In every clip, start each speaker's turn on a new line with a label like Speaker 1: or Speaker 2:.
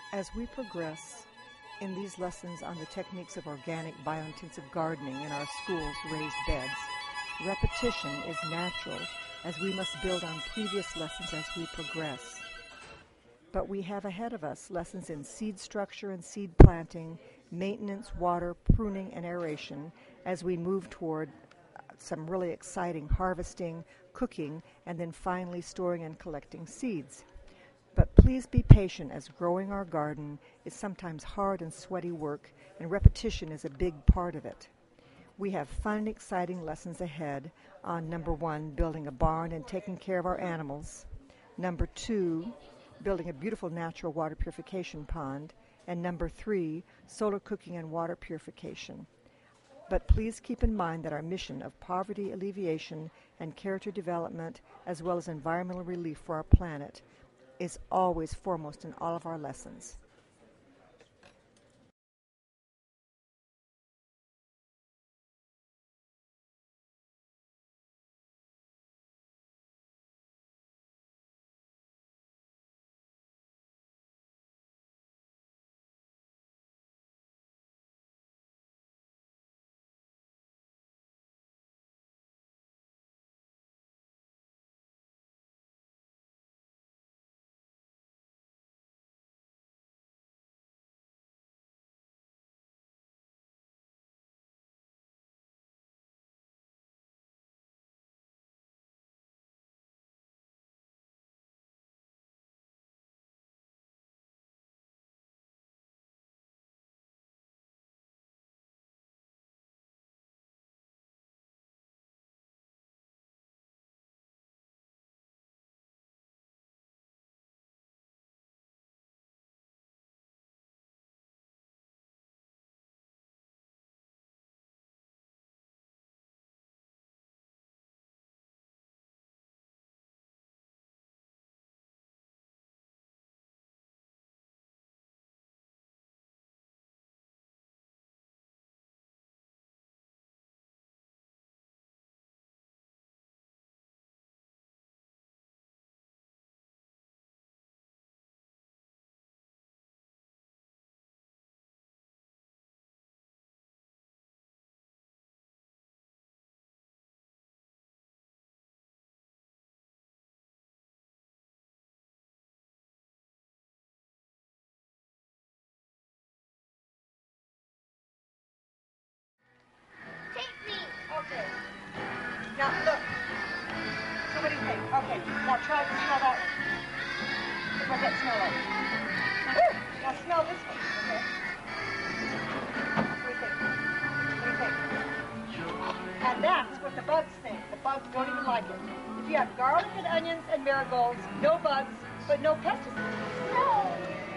Speaker 1: As we progress in these lessons on the techniques of organic biointensive gardening in our schools' raised beds, repetition is natural as we must build on previous lessons as we progress. But we have ahead of us lessons in seed structure and seed planting, maintenance, water, pruning, and aeration as we move toward some really exciting harvesting, cooking, and then finally storing and collecting seeds. But please be patient, as growing our garden is sometimes hard and sweaty work, and repetition is a big part of it. We have fun and exciting lessons ahead on number 1, building a barn and taking care of our animals. Number 2, building a beautiful natural water purification pond. And number 3, solar cooking and water purification. But please keep in mind that our mission of poverty alleviation and character development, as well as environmental relief for our planet, is always foremost in all of our lessons. Okay. Now look. So what do you think? Okay. Now try to smell that one. What does that smell like? Woo! Now smell this one. Okay. What do you think? What do you think? And that's what the bugs think. The bugs don't even like it. If you have garlic and onions and marigolds, no bugs, but no pesticides. No!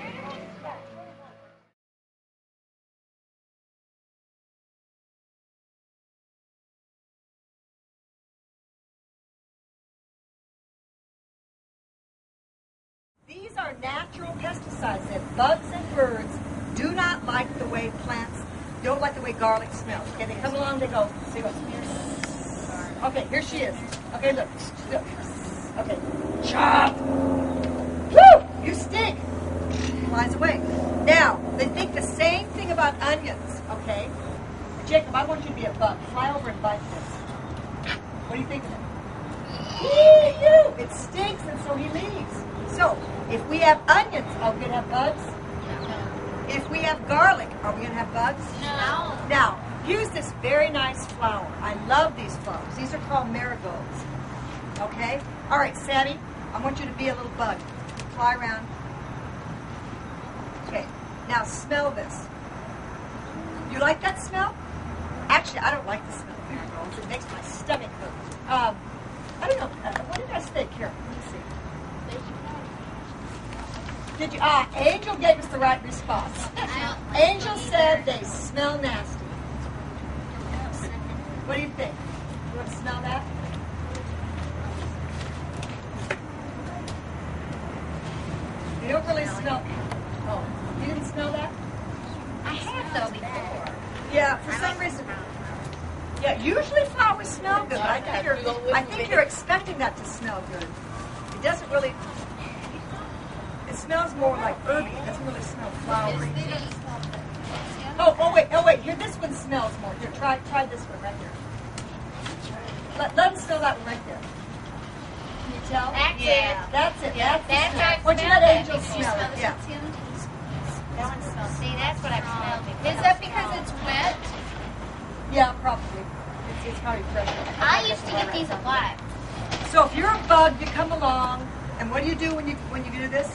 Speaker 1: These are natural pesticides that bugs and birds do not like the way plants, don't like the way garlic smells. Okay, they come along, they go, see what's here. Okay, here she is. Okay, look. Okay, chop. Woo! You stink. Flies away. Now, they think the same thing about onions, okay? Jacob, I want you to be a bug. Fly over and bite this. What do you think of it? You! It stinks, and so he leaves. So, if we have onions, are we going to have bugs? No. If we have garlic, are we going to have bugs? No. Now, here's this very nice flower. I love these flowers. These are called marigolds. Okay? All right, Sammy, I want you to be a little bug. Fly around. Okay. Now, smell this. You like that smell? Actually, I don't like the smell of marigolds. It makes my stomach hurt. I don't know. What did I say, Carol? Let me see. Did you? Angel gave us the right response. Angel said they smell nasty. What do you think? You want to smell that? You don't really smell. Oh, you didn't smell that?
Speaker 2: I have though before.
Speaker 1: Yeah, for some reason. Yeah, usually flowers smell good. I think you're expecting that to smell good. It doesn't really. smells more like herby. It doesn't really smell flowery. Oh wait. Here, this one smells more. Here, try this one right here. Let them smell that one right there. Can you tell?
Speaker 2: That's it.
Speaker 1: That's
Speaker 2: That's
Speaker 1: the smell.
Speaker 2: right.
Speaker 1: Why don't you let Angel smell it? Yeah.
Speaker 2: That one smells. See, that's what I smelled.
Speaker 3: Is that because it's wet?
Speaker 1: Yeah, probably. It's probably fresh.
Speaker 2: I used to get these a lot.
Speaker 1: So if you're a bug, you come along, and what do you do when you do this?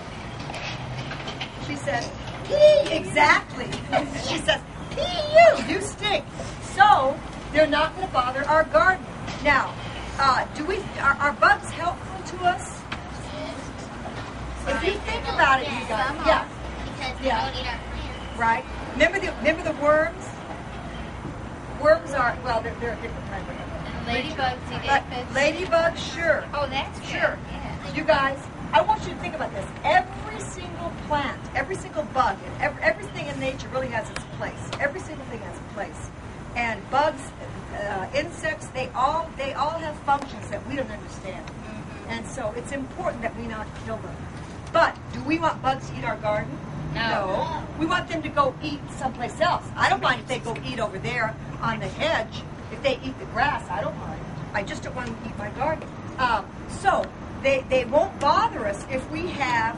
Speaker 1: She says, "Pee!" Exactly. She says, "Pee you! You stink." So they're not going to bother our garden. Now, are bugs helpful to us? If you think about it, you guys, yeah,
Speaker 2: Because we don't eat our plants.
Speaker 1: right. Remember the worms? Worms are they're a different kind of.
Speaker 3: Ladybugs eat
Speaker 1: But
Speaker 3: aphids.
Speaker 1: ladybugs, sure.
Speaker 2: Oh, that's good.
Speaker 1: Sure.
Speaker 2: Yeah.
Speaker 1: You guys, I want you to think about this. Every single plant, every single bug, and everything in nature really has its place. Every single thing has a place. And bugs, insects, they all have functions that we don't understand. And so it's important that we not kill them. But do we want bugs to eat our garden? No. We want them to go eat someplace else. I don't mind if they go eat over there on the hedge. If they eat the grass, I don't mind. I just don't want them to eat my garden. So they won't bother us if we have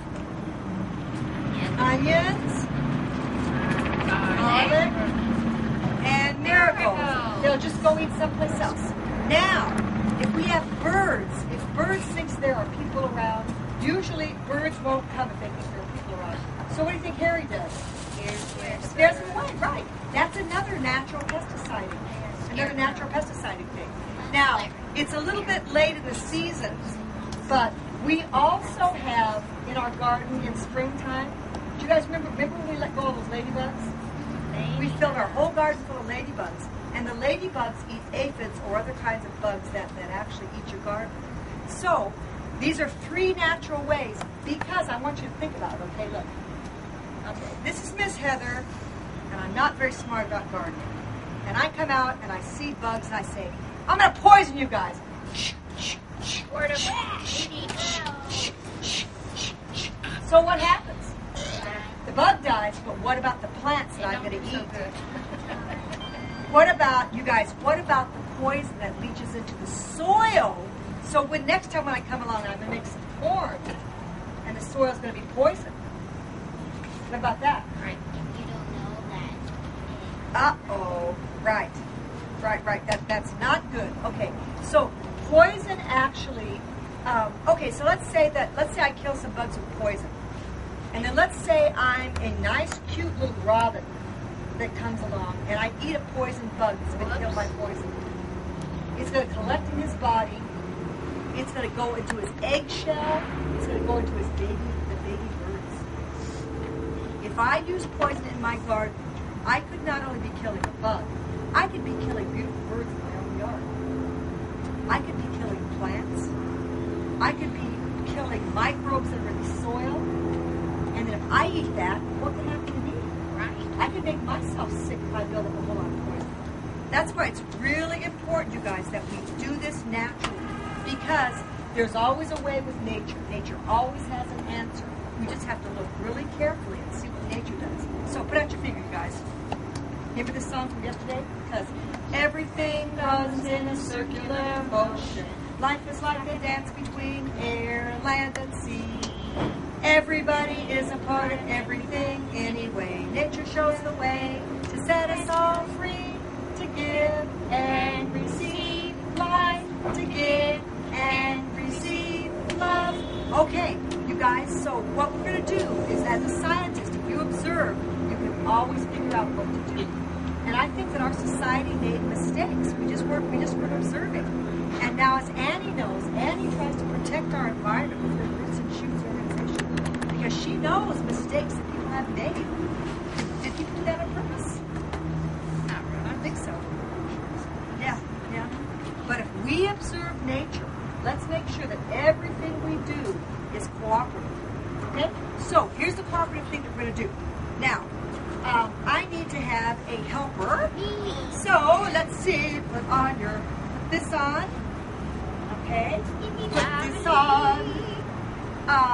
Speaker 1: onions, garlic, and marigolds. They'll just go eat someplace else. Now, if we have birds, if birds think there are people around, usually birds won't come if they think there are people around. So what do you think Harry does? Scares them away, right. That's another natural pesticiding. Another natural pesticiding thing. Now, it's a little bit late in the season, but we also have in our garden in springtime, do you guys remember when we let go of those ladybugs? We filled our whole garden full of ladybugs. And the ladybugs eat aphids or other kinds of bugs that actually eat your garden. So, these are 3 natural ways, because I want you to think about it, okay? Look. Okay, this is Miss Heather, and I'm not very smart about gardening. And I come out and I see bugs and I say, I'm going to poison you guys.
Speaker 2: Word of mouth.
Speaker 1: So what happens? The bug dies, but what about the plants that I'm going to eat? What about, you guys, what about the poison that leaches into the soil? So next time when I come along, I'm going to make some corn, and the soil's going to be poisoned. What about that?
Speaker 2: Right. If you don't know that.
Speaker 1: Uh-oh. Right. That's not good. Okay. So poison actually, okay, so let's say I kill some bugs with poison. And then let's say I'm a nice, cute little robin that comes along, and I eat a poisoned bug that's been killed by poison. It's going to collect in his body. It's going to go into his eggshell. It's going to go into the baby birds. If I use poison in my garden, I could not only be killing a bug, I could be killing beautiful birds in my own yard. I could be killing plants. I could be killing microbes that are in the soil. And then if I eat that, what can happen to me? Right. I can make myself sick if I build up a whole lot of poison. That's why it's really important, you guys, that we do this naturally. Because there's always a way with nature. Nature always has an answer. We just have to look really carefully and see what nature does. So put out your finger, you guys. Remember this song from yesterday? Because everything runs in a circular motion. Life is like a dance between air, land, and sea. Everybody is a part of everything anyway. Nature shows the way to set us all free, to give and receive life, to give and receive love. Okay, you guys, so what we're going to do is, as a scientist, if you observe, you can always figure out what to do. And I think that our society made mistakes. We just weren't observing. And now, as Annie knows, Annie tries to protect our environment with her Roots and Shoots organization, because she knows mistakes that people have made. Did people do that on purpose? Not really. I don't think so. Yeah. But if we observe nature, let's make sure that everything we do is cooperative. Okay? So, here's the cooperative thing that we're going to do. Now, I need to have a helper. So, let's see. Put this on. Okay? Put this on.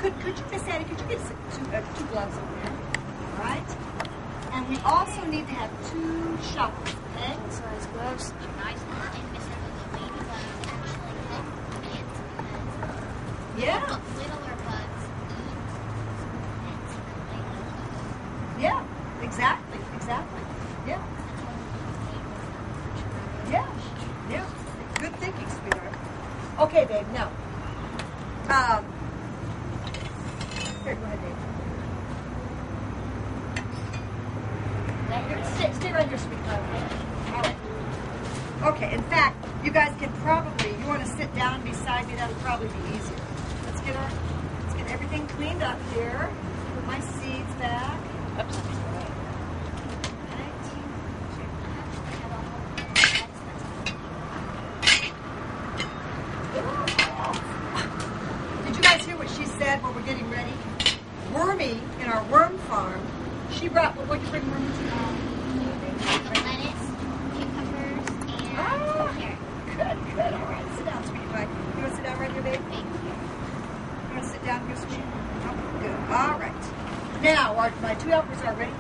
Speaker 4: could you, Miss Sandy, could you get two gloves over there? All right. And we also need to have 2 shovels, okay?
Speaker 2: Size gloves. Nice. And Miss Emily, baby bugs actually help ants because
Speaker 4: Yeah.
Speaker 2: littler bugs eat ants and
Speaker 4: Yeah. Exactly. Yeah. Yeah. Good thinking, sweetheart. Okay, babe. Now, here, go ahead, babe. Stay right here, sweetheart. All right. Okay, in fact, you guys can probably, you want to sit down beside me, that'll probably be easier. Let's get everything cleaned up here. Put my seeds back. Did you guys hear what she said while we're getting ready? Wormy, in our worm farm, she brought, what did you bring Wormy to?
Speaker 2: lettuce, cucumbers, and carrot.
Speaker 4: Good. All right, sit down, sweetie pie. You want to sit down right here, babe?
Speaker 2: Thank you.
Speaker 4: You want to sit down here, sweetie? Oh, good. All right. Now, my 2 helpers are ready.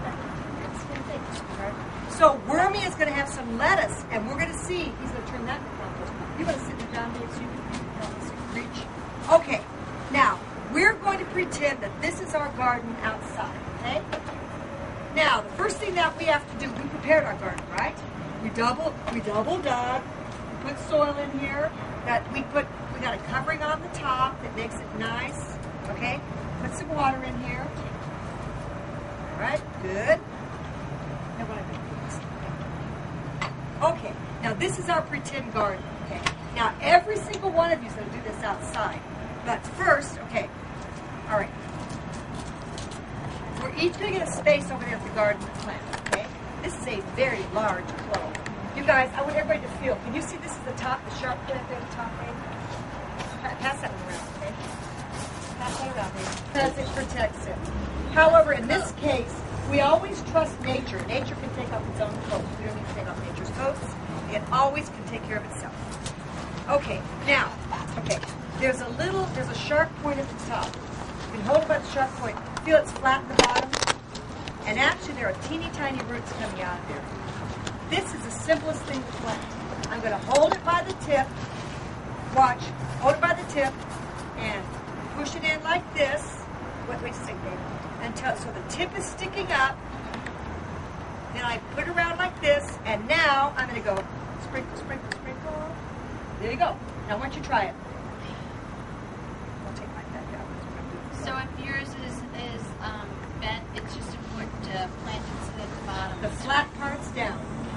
Speaker 4: So Wormy is going to have some lettuce, and we're going to see. He's going to turn that into compost. You want to sit down, babe, so you can reach. Okay. Now, we're going to pretend that this is our garden outside, okay? Now, the first thing that we have to do, we prepared our garden, right? We double dug, we put soil in here, we got a covering on the top that makes it nice, okay? Put some water in here. All right, good. Now what am I doing? Okay, now this is our pretend garden, okay? Now, every single one of you is going to do this outside. But first, okay, all right. We're each going to get a space over there at the garden to plant, okay? This is a very large clove. You guys, I want everybody to feel. Can you see this is the top, the sharp plant there at the top, babe? Pass that one around, okay? Pass that around, babe. Because it protects it. However, in this case, we always trust nature. Nature can take off its own coat. We don't need to take off nature's coats. It always can take care of itself. Okay, now, there's a sharp point at the top. You can hold it by the sharp point. Feel it's flat at the bottom. And actually, there are teeny tiny roots coming out of there. This is the simplest thing to plant. I'm going to hold it by the tip. Watch. Hold it by the tip and push it in like this. Wait a second, baby. So the tip is sticking up. Then I put it around like this. And now I'm going to go sprinkle, sprinkle, sprinkle. There you go. Now I want you to try it. I'll take my back out.
Speaker 3: So if yours is bent, it's just important to plant it at the bottom.
Speaker 4: The flat part's down.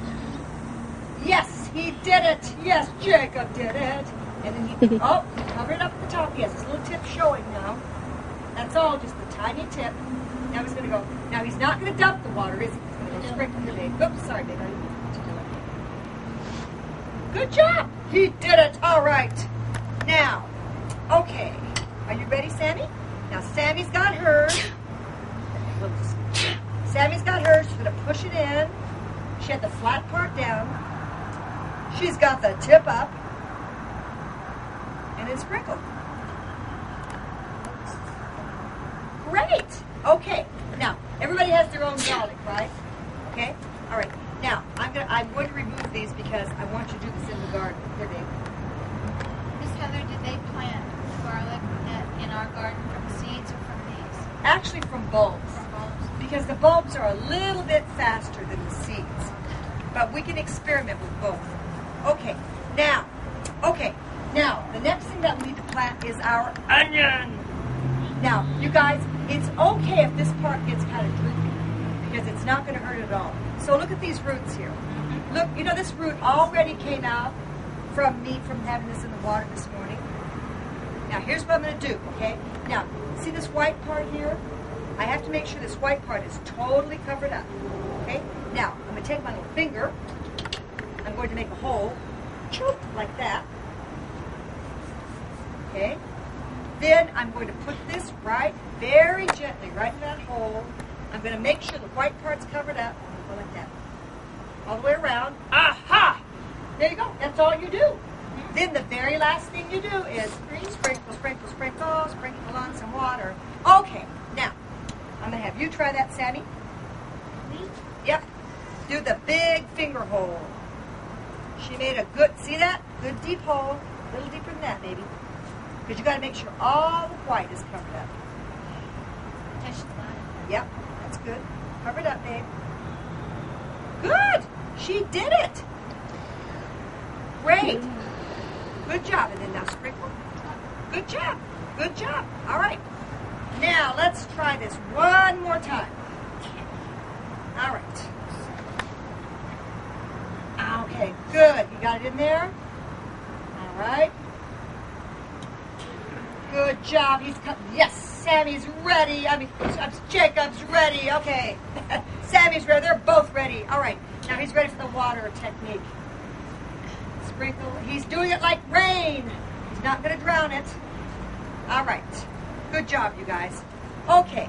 Speaker 4: Yes, he did it. Yes, Jacob did it. And then he cover it up at the top. He has his little tip showing now. That's all, just the tiny tip. Now he's going to go. Now he's not going to dump the water, is he? He's going to go sprinkle your babe. Oops, sorry, babe. I didn't mean to do it. Good job. He did it. All right. Now, okay. Are you ready, Sammy? Now, Sammy's got hers. Sammy's got hers. She's going to push it in. She had the flat part down. She's got the tip up. And then sprinkle. Great. Okay. Now, everybody has their own garlic, right? Okay? All right. Now, I'm going to remove these because I want you to do this in the garden. Here, babe.
Speaker 3: Miss Heather, did they plant garlic in our garden from seeds or from these?
Speaker 4: Actually, from bulbs.
Speaker 3: From bulbs?
Speaker 4: Because the bulbs are a little bit faster than the seeds. But we can experiment with both. Okay. Now, the next thing that we need to plant is our onion. Now, you guys, it's okay if this part gets kind of droopy because it's not going to hurt at all. So look at these roots here. Look, you know this root already came out from me from having this in the water this morning. Now, here's what I'm going to do, okay? Now, see this white part here? I have to make sure this white part is totally covered up, okay? Now, I'm going to take my little finger. I'm going to make a hole, like that. Okay? Then I'm going to put this very gently, right in that hole. I'm going to make sure the white part's covered up. I'm going to go like that. All the way around. Aha! There you go. That's all you do. Then the very last thing you do is sprinkle, sprinkle, sprinkle, sprinkle on some water. try that, Sammy?
Speaker 2: Me?
Speaker 4: Yep. Do the big finger hole. She made a good, see that? Good deep hole. A little deeper than that, maybe. Because you got to make sure all the white is covered up.
Speaker 2: Touch the bottom.
Speaker 4: Yep, that's good. Cover it up, babe. Good. She did it. Great. Good job. And then now sprinkle. Good job. Good job. All right. Now let's try this one more time. All right. Okay, good. You got it in there? All right. Good job. He's cut. Yes, Sammy's ready. Jacob's ready. Okay. Sammy's ready. They're both ready. All right. Now he's ready for the water technique. Sprinkle. He's doing it like rain. He's not going to drown it. All right. Good job, you guys. Okay.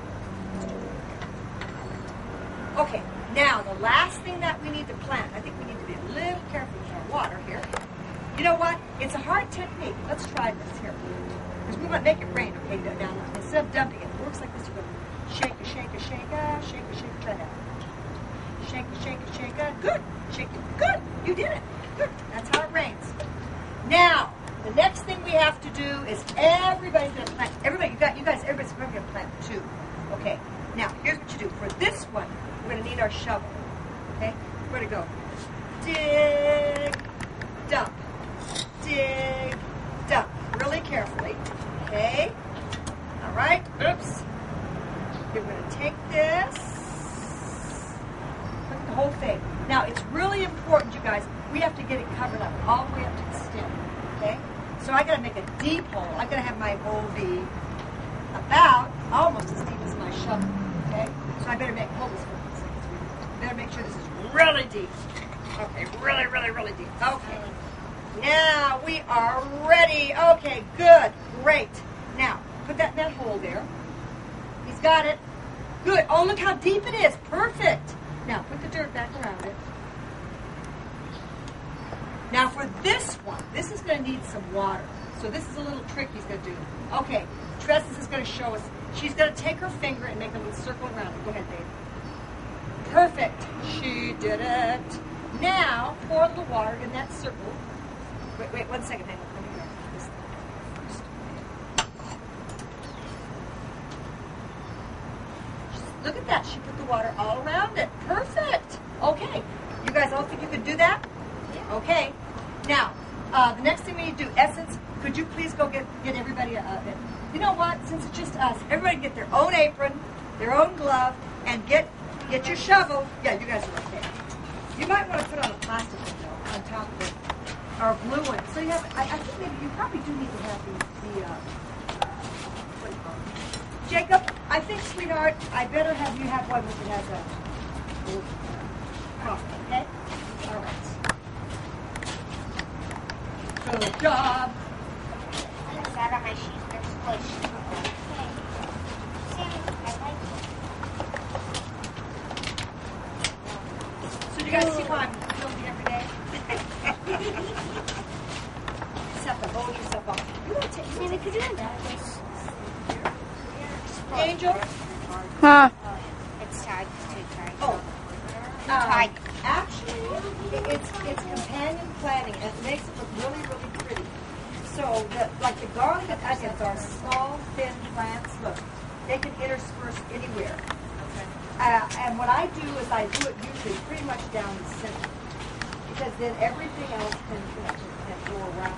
Speaker 4: Okay. Now, the last thing that we need to plant, I think we need to be a little careful with our water here. You know what? It's a hard technique. Let's try this here. Because we want to make it rain, okay? Now, instead of dumping it, it works like this. You're going to shake, shake, shake, shake, shake, try that. Shake, shake, shake, good. Shake it, good. You did it. Good. That's how it rains. Now, the next thing we have to do is everybody's going to plant. Everybody's going to plant too. Okay. Now, here's what you do. For this one, we're going to need our shovel. Okay? We're going to go dig, dump, dig, dump. Really carefully. Okay? All right? Oops. We're going to take this. Look at the whole thing. Now, it's really important, you guys. We have to get it covered up all the way up to the stem. Okay? So I got to make a deep hole. I got to have my hole be about almost as deep as my shovel. Okay? So I better make holes for this. Better make sure this is really deep. Okay, really, really, really deep. Okay. Now we are ready. Okay, good. Great. Now, put that in that hole there. He's got it. Good. Oh, look how deep it is. Perfect. Now, put the dirt back around it. Now, for this one, this is going to need some water. So this is a little trick he's going to do. Okay, Tress is going to show us. She's going to take her finger and make a little circle around it. Go ahead, babe. Perfect. She did it. Now, pour a little water in that circle. Wait, 1 second. Hang on. Let me grab this first. Look at that. She put the water all around it. Perfect. Okay. You guys all think you could do that?
Speaker 2: Yeah.
Speaker 4: Okay. Now, the next thing we need to do, Essence, could you please go get everybody a you know what? Since it's just us, everybody get their own apron, their own glove, and get your shovel. Yeah, you guys are okay. You might want to put on a plastic one, though, on top of it, or a blue one. So you have, I think maybe you probably do need to have the what do you call it? Jacob, I think, sweetheart, I better have you have one that has a cross, okay? All right. Good job.
Speaker 2: Because out of my shoes, they're squished. Okay. Sammy, I like it.
Speaker 4: So do you guys see why I'm filming every day? Just have to hold yourself up. You want to take
Speaker 2: Sammy, could you undo this?
Speaker 4: Angel?
Speaker 5: Huh?
Speaker 2: It's tied to tight.
Speaker 4: Oh.
Speaker 2: Tight.
Speaker 4: Actually, it's companion planting, and it makes it look really, really pretty. So, like the garlic and onions are small, thin plants. Look, they can intersperse anywhere. And what I do is I do it usually pretty much down the center, because then everything else can go around.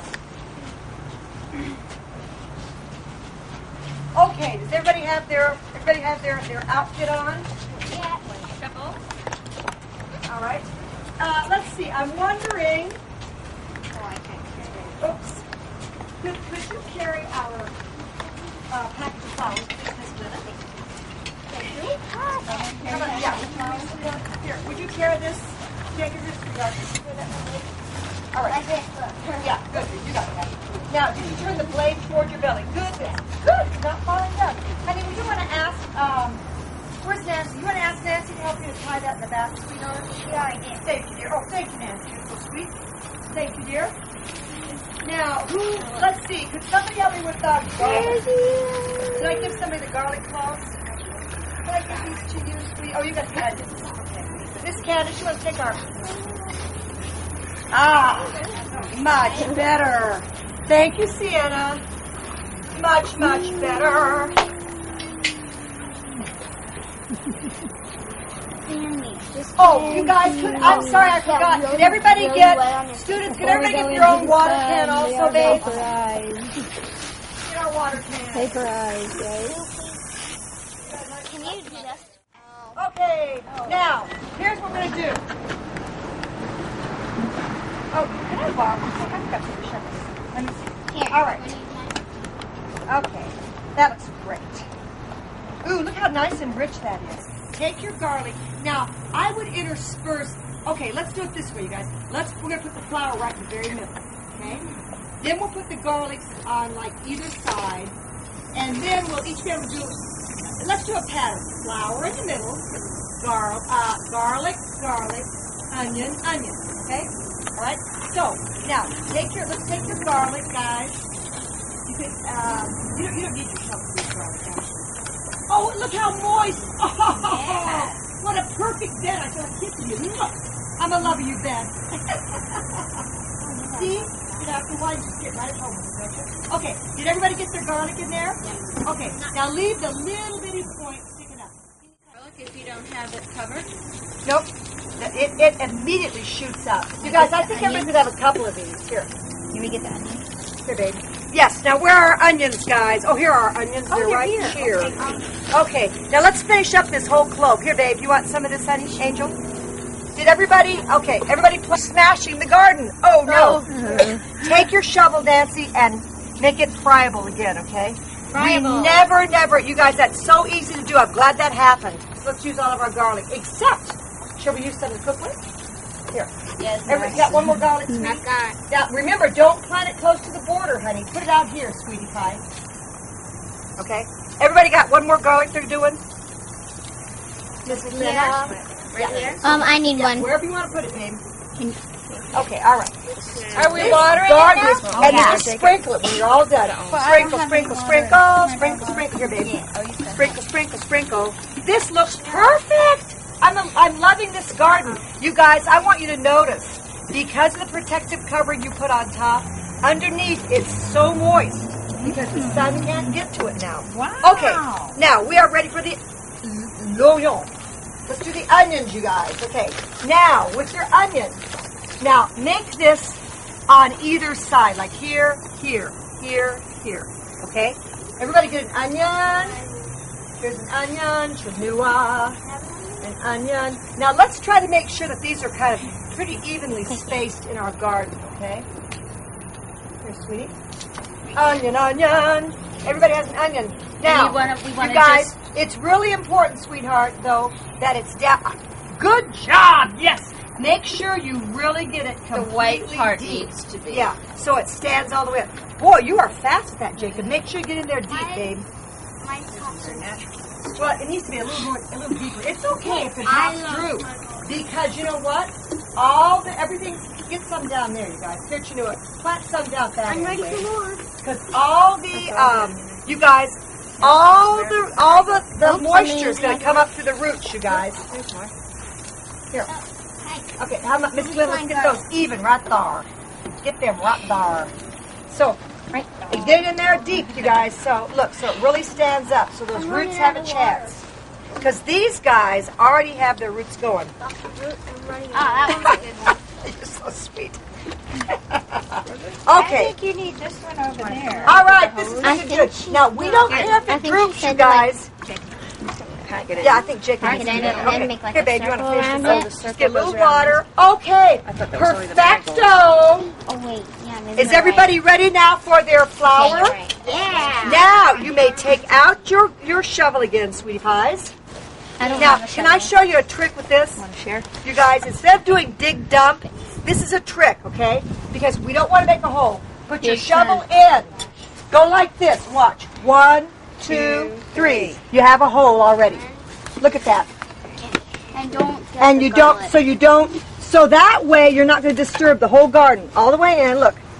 Speaker 4: Okay, does everybody have their outfit on?
Speaker 2: Yeah.
Speaker 4: All right. Let's see. I'm wondering.
Speaker 2: Oh, I can't get it.
Speaker 4: Oops. Could you carry our package of flowers, please, Miss Glenna? Thank you. Come on, yeah. Here, would you carry this? Take this for your all right. Yeah, good. You got it. Now, did you turn the blade toward your belly? Good. Good. Not falling down. Honey, would you want to ask? Where's Nancy? You want to ask Nancy to help you to tie that in the back, sweetheart?
Speaker 2: Yeah, I did.
Speaker 4: Thank you, dear. Oh, thank you, Nancy. You're so sweet. Thank you, dear. Now, let's see. Could somebody help me with garlic? Should I give somebody the garlic cloves? I give these to you, sweet? Oh, you got the onions. Okay. This Candace, you want to take our... much better. Thank you, Sienna. Much, much better. Oh, you guys could, I'm sorry, I forgot. Could everybody get, students, could everybody get their own water can also, babe? Get our water can.
Speaker 5: Paper eyes, right?
Speaker 2: Can you just...
Speaker 4: Okay, now, here's what we're going to do. Oh, can I borrow? I've got some shovels. Let me see.
Speaker 2: Here.
Speaker 4: All right. Okay, that looks great. Ooh, look how nice and rich that is. Take your garlic. Now, I would intersperse. Okay, let's do it this way, you guys. We're going to put the flour right in the very middle, okay? Then we'll put the garlics on like either side, and then we'll each be able to do, let's do a pattern. Flour in the middle, garlic, onion, okay? All right. So now let's take your garlic, guys. You could, you don't need your shovel for your garlic, actually. Oh, look how moist! Oh, yeah. What a perfect bed! I feel like kissing you. I'm a lover, you bed. See? You know, after a while, you just get right at home with it, don't you? Okay. Did everybody get their garlic in there? Yeah. Okay. Now leave the little bitty point sticking up.
Speaker 3: Garlic if you don't have it covered.
Speaker 4: Nope. It immediately shoots up. You guys, I think everybody could have a couple of these. Here.
Speaker 3: Can we get the onions?
Speaker 4: Here, baby. Yes, now where are our onions, guys? Oh, here are our onions. They're right here. Okay, now let's finish up this whole clove. Here, babe, you want some of this, honey? Angel? Did everybody? Okay, everybody smashing the garden. Oh, no. Take your shovel, Nancy, and make it friable again, okay?
Speaker 3: Friable.
Speaker 4: We never, you guys, that's so easy to do. I'm glad that happened. So let's use all of our garlic, except, shall we use some to cook with? Here.
Speaker 3: Yes.
Speaker 4: Everybody got one more garlic, sweetie?
Speaker 2: I've got...
Speaker 4: Now, remember, don't plant it close to the border, honey. Put it out here, sweetie pie. Okay? Everybody got one more garlic they're doing? Mrs. Lena?
Speaker 2: Right here?
Speaker 5: I need one.
Speaker 4: Wherever you want to put it, babe. Okay, all right.
Speaker 3: Are we watering
Speaker 4: garden
Speaker 3: it
Speaker 4: is,
Speaker 3: now?
Speaker 4: and you just sprinkle it when you're all done. Sprinkle. Here, baby. Sprinkle. This looks perfect. I'm loving this garden. You guys, I want you to notice, because of the protective covering you put on top, underneath it's so moist because the sun can't get to it now.
Speaker 3: Wow.
Speaker 4: Okay, now we are ready for the l'oignon. Let's do the onions, you guys. Okay, now with your onions, now make this on either side, like here. Okay? Everybody get an onion. Here's an onion, chenua. An onion. Now let's try to make sure that these are kind of pretty evenly spaced in our garden, okay? Here, sweetie. Onion. Everybody has an onion. Now, you guys, it's really important, sweetheart, though, that it's down. Good job, yes. Make sure you really get it completely
Speaker 3: The white part
Speaker 4: deep.
Speaker 3: needs to be.
Speaker 4: Yeah, so it stands all the way up. Boy, you are fast at that, Jacob. Make sure you get in there deep, babe.
Speaker 2: My tops are natural.
Speaker 4: Well, it needs to be a little deeper. It's okay if it drops through, because you know what? Everything. Get some down there, you guys. Here, Chinua. Plant some down there.
Speaker 2: I'm ready for more.
Speaker 4: Because all the you guys, all the moisture is going to come up through the roots, you guys. There's more. Here. Okay, how about Mrs. Lynn? Let's get those even right there. Get them right there. So. Right. Get it in there deep, you guys. So, look, so it really stands up. So those roots have a chance. Because these guys already have their roots going.
Speaker 2: That one's a good one.
Speaker 4: You're so sweet.
Speaker 3: I
Speaker 4: Okay.
Speaker 3: think you need this one over there.
Speaker 4: All right, this is looking good. Now, we don't care if it droops, you guys. Yeah, I think Jacob needs to do that.
Speaker 5: then make like
Speaker 4: Here,
Speaker 5: a
Speaker 4: babe, you want to
Speaker 5: circle
Speaker 4: finish
Speaker 5: around
Speaker 4: this?
Speaker 5: it?
Speaker 4: Just get a little water. Okay. Perfecto.
Speaker 5: Oh, wait. Yeah, maybe
Speaker 4: Is everybody ready now for their flour?
Speaker 5: Okay, you're right.
Speaker 2: Yeah.
Speaker 4: Now, you may take out your shovel again, sweetie pies.
Speaker 5: I don't
Speaker 4: Now,
Speaker 5: have a
Speaker 4: can I
Speaker 5: shovel.
Speaker 4: show you a trick with this?
Speaker 3: Want to share?
Speaker 4: You guys, instead of doing dig dump, this is a trick, okay? Because we don't want to make a hole. Put your shovel in. Go like this. Watch. 1, 2, 3. You have a hole already. Look at that.
Speaker 2: And don't.
Speaker 4: And you don't. So that way you're not going to disturb the whole garden all the way in. Look.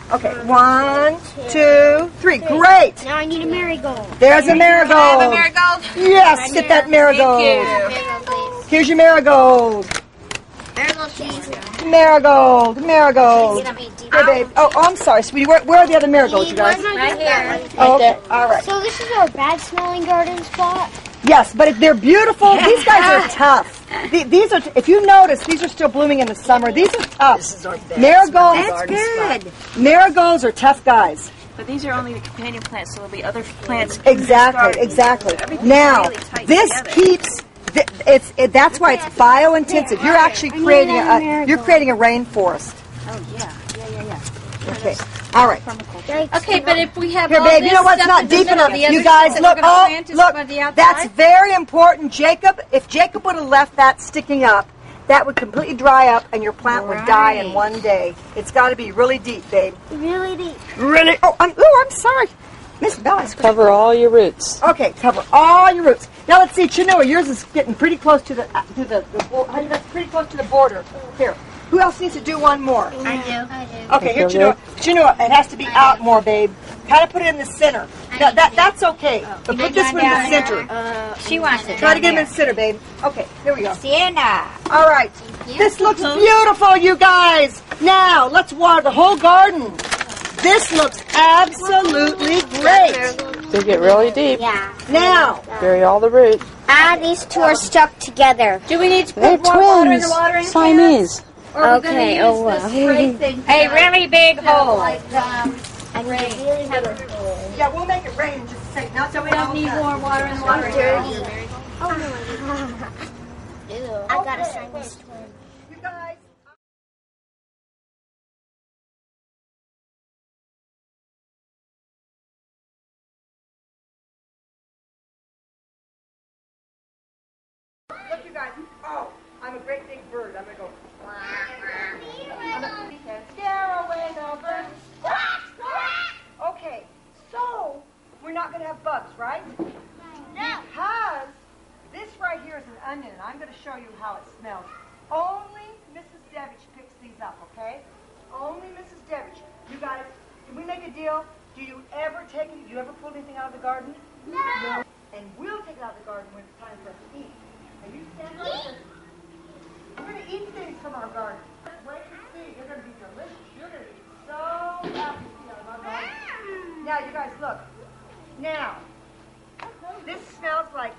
Speaker 4: Okay, 1, 2, 3. Great.
Speaker 5: Now I need a marigold.
Speaker 4: There's a marigold.
Speaker 3: Have a marigold?
Speaker 4: Yes, get that marigold.
Speaker 5: Marigold, please.
Speaker 4: Here's your marigold.
Speaker 5: Marigold, please.
Speaker 4: Marigold, marigold. Here, babe. Oh, I'm sorry, sweetie. Where are the other marigolds, you guys?
Speaker 5: Right here.
Speaker 4: Oh, okay. All right.
Speaker 5: So this is our bad smelling garden spot?
Speaker 4: Yes, but they're beautiful. These guys are tough. These are, if you notice, these are still blooming in the summer. These are tough.
Speaker 6: This is our best.
Speaker 4: Marigolds.
Speaker 6: That's good.
Speaker 4: Marigolds are tough guys.
Speaker 6: But these are only the companion plants, so there'll be other plants.
Speaker 4: Exactly, exactly. Now, this keeps. That's why it's biointensive. You're actually creating a rainforest.
Speaker 6: Oh yeah.
Speaker 4: Okay. All right.
Speaker 3: Okay, but if we have
Speaker 4: Here,
Speaker 3: all
Speaker 4: babe.
Speaker 3: this
Speaker 4: You know what's
Speaker 3: stuff
Speaker 4: not
Speaker 3: in the
Speaker 4: deep
Speaker 3: middle,
Speaker 4: enough?
Speaker 3: the other
Speaker 4: You guys,
Speaker 3: stuff
Speaker 4: look.
Speaker 3: that we're gonna plant is
Speaker 4: Look.
Speaker 3: on the outside?
Speaker 4: That's very important, Jacob. If Jacob would have left that sticking up, that would completely dry up, and your plant would die in one day. It's got to be really deep, babe.
Speaker 5: Really deep.
Speaker 4: Really? Oh, I'm sorry. Miss Bellis.
Speaker 7: Cover all your roots.
Speaker 4: Okay, cover all your roots. Now let's see, Chinua, yours is getting pretty close to the honey, that's pretty close to the border. Here. Who else needs to do one more?
Speaker 5: I do.
Speaker 4: Okay, here, Chinua, it has to be out more, babe. Kind of put it in the center. That's okay. But put this one in the center.
Speaker 3: She wants it.
Speaker 4: Try to get him in the center, babe. Okay, here we go.
Speaker 3: Sienna.
Speaker 4: All right. This looks beautiful, you guys. Now, let's water the whole garden. This looks absolutely great.
Speaker 7: They get really deep.
Speaker 5: Yeah.
Speaker 4: Now,
Speaker 7: Bury all the roots.
Speaker 5: These two are stuck together.
Speaker 3: Do we need to
Speaker 7: They're
Speaker 3: put more water in
Speaker 7: twins.
Speaker 3: the watering
Speaker 7: Siamese.
Speaker 3: can? Or are we
Speaker 5: Okay,
Speaker 3: gonna use
Speaker 5: oh,
Speaker 3: this
Speaker 5: well.
Speaker 3: spray thing? A really big hole.
Speaker 5: I really have a
Speaker 4: yeah, we'll make it rain in just a second. Now,
Speaker 3: So we don't need more water in the watering
Speaker 5: dirty.
Speaker 3: can.
Speaker 5: Oh no. I gotta sign this one.
Speaker 4: You guys. Look, you guys. Oh, I'm a great big bird. I'm going to go. Scare away the birds. Okay, so we're not going to have bugs, right? Because this right here is an onion, and I'm going to show you how it smells. Only Mrs. Devich picks these up, okay? Only Mrs. Devich. You guys, can we make a deal? Do you ever pull anything out of the garden? No. And we'll take it out of the garden when it's time for us to eat. Are you standing up? We're going to eat things from our garden. Wait and see. They're going to be delicious. You're going to be so happy to see out of our garden. Now, you guys, look. Now, this smells like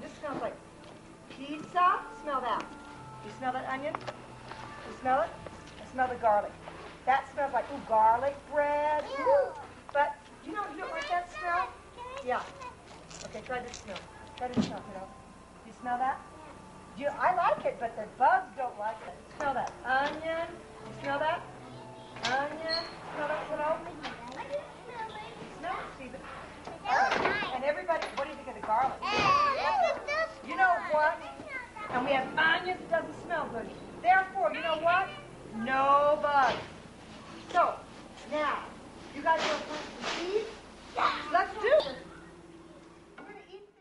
Speaker 4: pizza. Smell that. You smell that onion? You smell it? I smell the garlic. That smells like, ooh, garlic bread. Ooh. But, you don't like that smell? Yeah. Okay, try this smell. Try this smell, you smell that? I like it, but the bugs don't like it. Smell that. Onion. You smell that? Onion. Smell that, Smell it, Stephen. And everybody, what do you think of the garlic? You know what? And we have onions, it doesn't smell good. Therefore, you know what? No bugs. So, now, you guys want to plant some seeds? Let's do this. We're going to eat this.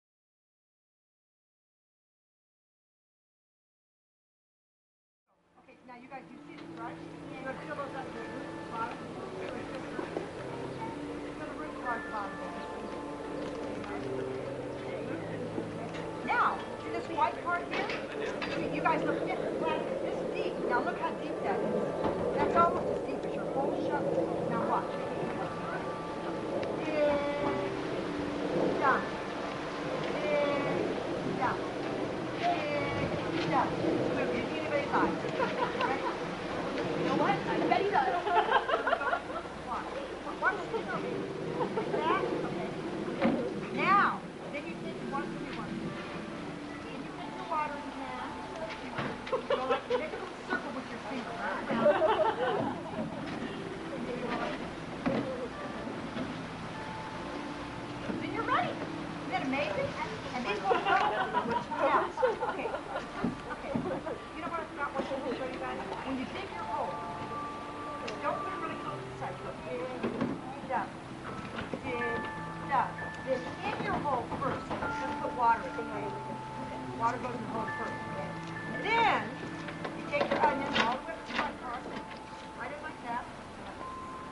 Speaker 4: Okay, now you guys do see this, right? You're going to fill those up to the root at the bottom. Fill the root part at the bottom. Now, see this white part here? You guys look at the plant this deep. Now look how deep that is. That's almost as deep as your whole shovel. Now watch. Done. Done. Done. It's going to be anybody's eye. Ready? You know what? I bet he does. Watch this. That? Okay. Now, then you take one from your one. Then you take the watering can. You go like, make a little circle with your finger. Then you're ready. Isn't that amazing? And these will grow. Yeah. Okay. Okay. You know what I forgot what to show you guys? When you dig your hole, don't put it really close to the side. Dig, up. Dig, up. Dig in your hole first. Let's put water in. Water goes in the hole first. Okay. And then you take your onion all the way to the front part. Right in like that.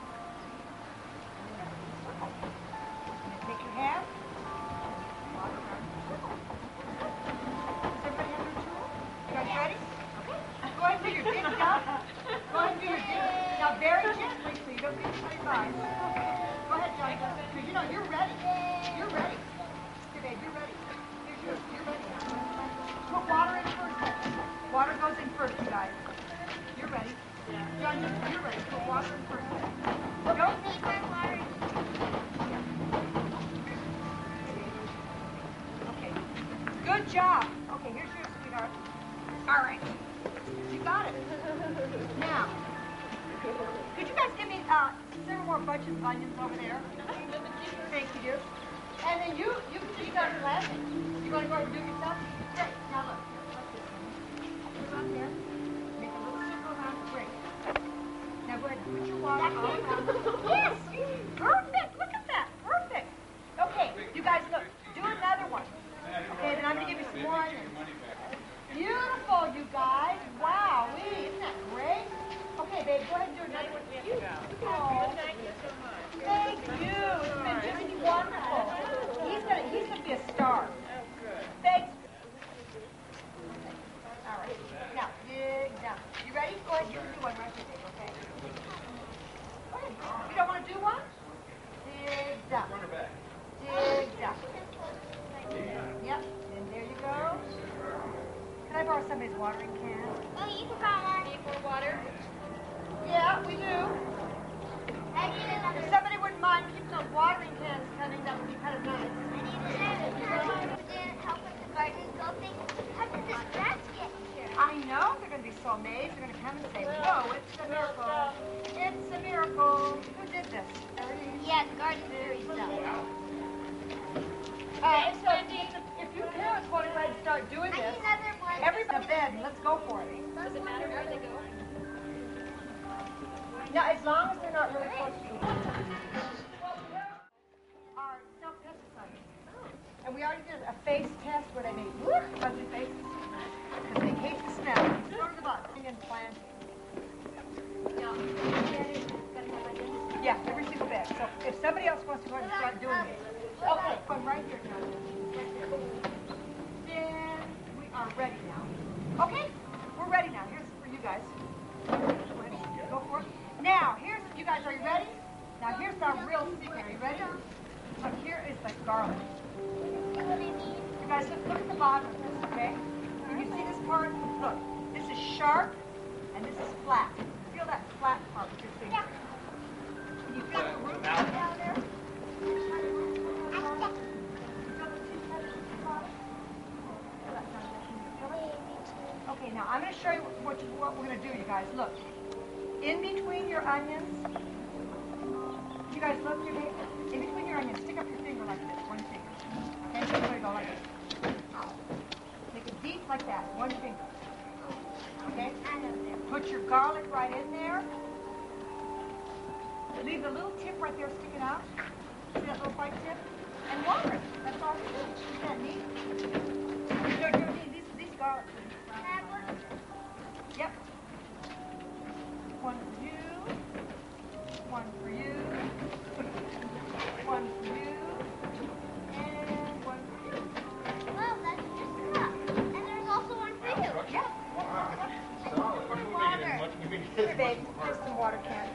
Speaker 4: Good job. Okay, here's your sweetheart. All right. You got it. Now, could you guys give me several more bunches of onions over there? Thank you, dear. And then you guys are laughing. You want to go ahead and do it yourself? Great. Now look. Put it on there. Make a little circle around the ring. Now go ahead and put your water all around. Yes. Perfect. Look at that. Perfect. Okay. You guys look. Do another one. Okay. Then I'm gonna give you some more onions. Beautiful, you guys. Wow. Isn't that great? Okay, babe. Go ahead and do another one. Oh. Thank you. It's been just wonderful. He's gonna be a star. Thanks. All right. Now, dig down. You ready? Go ahead. You can do one right here, Dave, okay? Go ahead. You don't want to do one? Dig down. Dig down. Yep. And there you go. Can I borrow somebody's watering can?
Speaker 5: Oh, you can borrow
Speaker 2: Need more water?
Speaker 4: Yeah, we do. If somebody wouldn't mind keeping those watering cans coming, that would be kind of nice.
Speaker 5: help with the garden go thing. How did this grass get here?
Speaker 4: I know they're going to be so amazed. They're going to come and say, whoa, it's a miracle. It's a miracle. Who did this?
Speaker 5: Yeah, the garden fairies stuff.
Speaker 4: So if you parents want to go ahead and start doing this, everybody in bed, and let's go for it.
Speaker 2: Does it matter where they go?
Speaker 4: Now, as long as they're not really close to each other. Are self-pesticides. And we already did a face test where they made ugly faces because they hate the smell. Go to the bottom. And plant. Yeah, every single bed. So if somebody else wants to go ahead and start doing it. Okay, come right here now. Then we are ready now. Okay, we're ready now. Here's for you guys. Go ahead and go for it. Now, here's, you guys, are you ready? Now, here's our real secret. Are you ready? So here is the garlic. You guys, look at the bottom of this, okay? Can you see this part? Look, this is sharp, and this is flat. Feel that flat part with your finger. Can you feel the root down there? Okay, now I'm going to show you what we're going to do, you guys. Look, in between your onions, you guys look, in between your onions, stick up your finger like this, one finger. Okay, so you're going to go like this. Make it deep like that, one finger. Okay? Put your garlic right in there. Leave the little tip right there sticking out. See that little white tip? And water it. That's all you do. Isn't that neat? You need these garlic. Yep. One for you. One for you. One for you. And one for you.
Speaker 5: Well, that's just enough. And there's also one for you.
Speaker 4: Yeah.
Speaker 5: Water.
Speaker 4: Here, babe. Here's some water cans.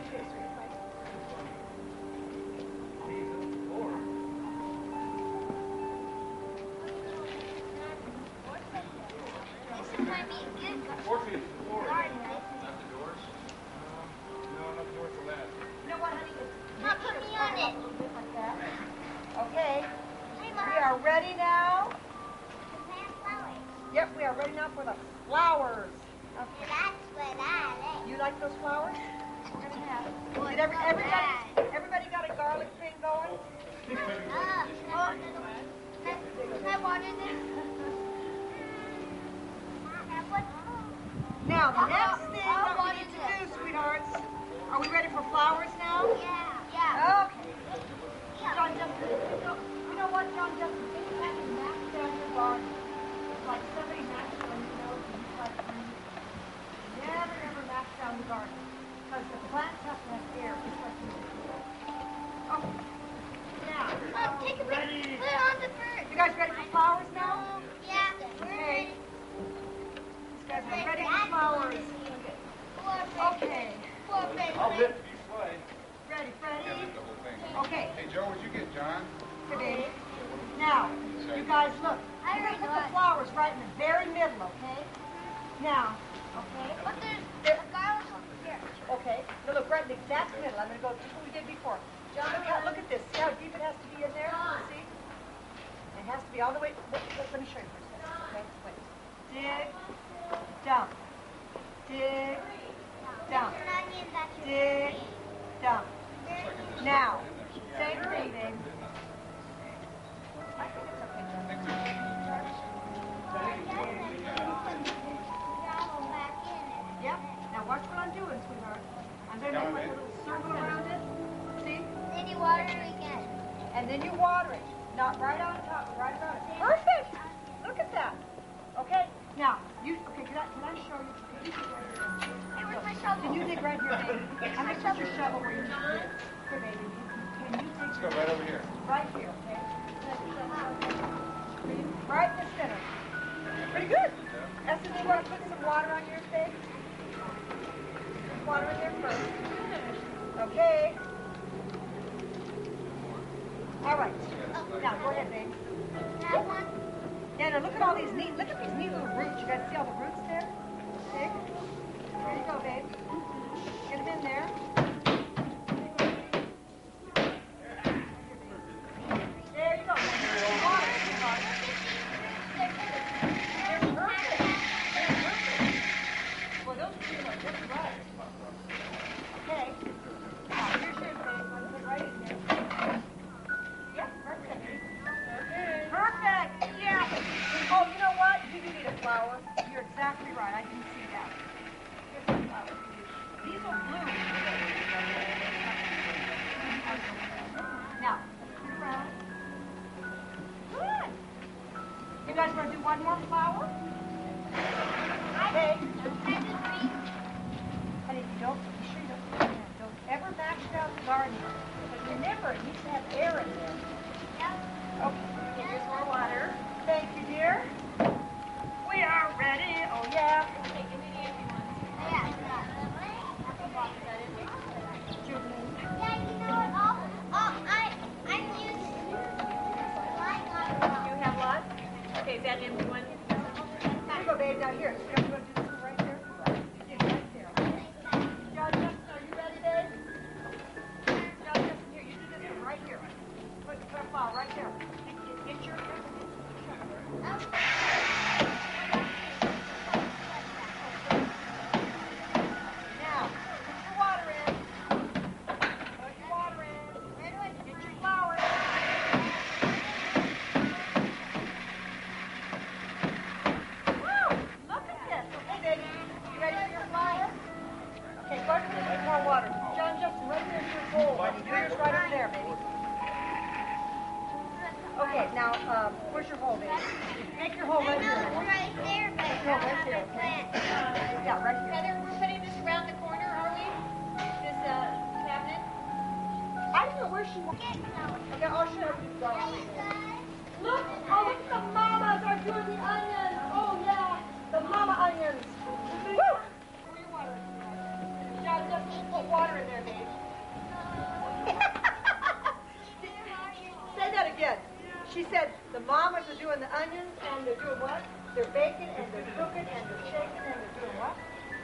Speaker 5: This might be a good garden.
Speaker 4: You know what, honey?
Speaker 5: Not put me on it.
Speaker 4: A little bit like that. Okay.
Speaker 5: Hey,
Speaker 4: We
Speaker 5: Mom.
Speaker 4: are ready now.
Speaker 5: To plant flowers.
Speaker 4: Yep, we are ready now for the flowers.
Speaker 5: Okay. That's what I like.
Speaker 4: You like those flowers?
Speaker 5: Well,
Speaker 4: Did
Speaker 5: it's not bad.
Speaker 4: everybody got a garlic thing going?
Speaker 5: Can I water this?
Speaker 4: Now, the next thing that we need to do, sweethearts, are we ready for flowers now?
Speaker 5: Yeah.
Speaker 4: Okay. John Justin, you know what, John Justin? Think back and map down your garden. It's like somebody maps down your nose and you try to breathe. Never, ever map down the garden. Because the plants have to have air just like you do. Okay. Now,
Speaker 5: Take a picture. Put it on the bird.
Speaker 4: you guys ready for flowers now?
Speaker 5: Yeah.
Speaker 4: Okay. These guys are ready for flowers. Okay.
Speaker 8: I'll lift if you play.
Speaker 4: Ready, Freddie?
Speaker 8: The whole thing.
Speaker 4: Okay.
Speaker 8: Hey, Joe, what'd you get, John?
Speaker 4: Okay. Now, you guys look. You're going to put the flowers right in the very middle, okay? Now, okay?
Speaker 5: But there's a garlic over here.
Speaker 4: Okay. Now look right in the exact middle. I'm going to go just what we did before. John, look at this. See how deep it has to be in there? See? It has to be all the way. Let me show you first. dig, dump. Dig, dump. Dig, dump. Now, same thing, babe. I think it's okay, Yep. Now watch what I'm doing, sweetheart. I'm going to make like a little circle around it. See?
Speaker 5: Then you water it again.
Speaker 4: And then you water it. Not right on top, but right around it. Perfect! Look at that. Okay? Now, can I show you?
Speaker 5: Hey, where's my shovel?
Speaker 4: Can you dig right here, baby? I'm going to put your shovel where you dig. Here, baby. Can you dig
Speaker 8: Let's go right over here.
Speaker 4: right here, okay? Right in the center. Pretty good. Esther, do you want to put some water on yours, babe? Put water in there first. Okay. All right. Now, go ahead, babe.
Speaker 5: That one.
Speaker 4: Yeah, now look at these neat little roots. You guys see all the roots there? Dig. There you go, babe. Get them in there. There you go. Water. They're perfect. Well, those two are just right. Okay. Now, here's yours, babe. Let's put it right in there. Yep, perfect. Perfect. Yeah. Oh, you know what? You do need a flower. You're exactly right. I didn't see that. Here's the flower. These will bloom. Now, turn around. Good. You guys want to do one more flower? Okay. Honey, don't ever max out the garden. But remember, it needs to have air in there. Okay. Here's more water. Thank you, dear. We are ready. Oh, yeah.
Speaker 5: Yeah, you know what? I'm using
Speaker 6: You have lots? Okay, is that empty one?
Speaker 4: Here you go, babe. Now, here. So you want to do this one right there? You do right there. John Justin, are you ready, babe? John Justin, here. You do this one right here. Put the flower right there. Get your... Now, put your water in. Put your water in. Get your flower. Woo! Look at this. Okay, baby. You ready for your flower? Okay, go ahead and put a little more water. John Justin, right there's your bowl. Buddy. Yours right over there, baby. Okay, now, where's your hole, baby? Make your hole right here.
Speaker 5: right there, but
Speaker 4: No, right there, okay? Yeah, right here.
Speaker 6: Heather, we're putting this around the corner, are we? This cabinet?
Speaker 4: I don't know where she went. Okay, I'll show you. Look! Oh, look at the mamas are doing the onions. Oh, yeah. The mama onions. Woo! Pour your water in there. John, just put water in there, babe. Say that again. She said the mamas are doing the onions and they're doing what? They're baking and they're cooking and they're shaking and they're doing what?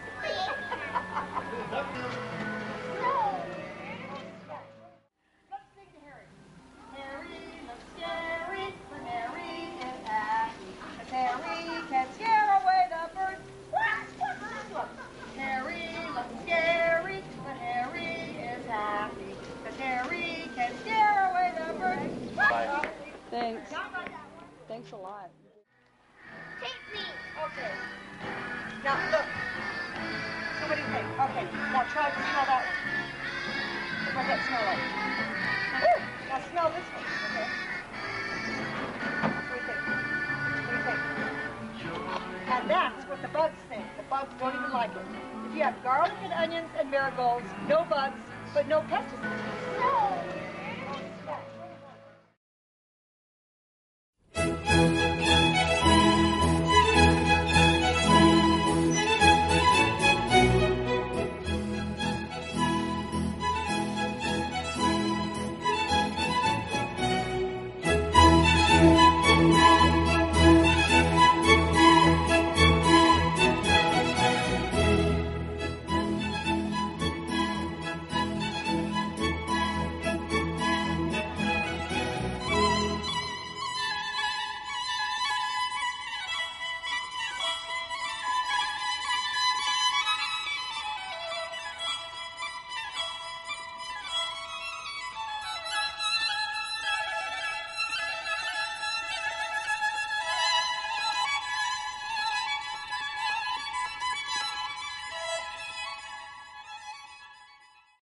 Speaker 4: Let's sing to Harry. Harry looks scary, but Harry is happy. 'Cause Harry can scare away the birds. What? Harry looks scary, but Harry is happy. 'Cause Harry can scare away the birds.
Speaker 7: Bye. Thanks.
Speaker 4: Not like that one.
Speaker 7: Thanks a lot.
Speaker 5: Take me.
Speaker 4: Okay. Now look. So what do you think? Okay. Now try to smell that one. What does that smell like? Woo! Now smell this one. Okay. What do you think? What do you think? And that's what the bugs think. The bugs don't even like it. If you have garlic and onions and marigolds, no bugs, but no pesticides.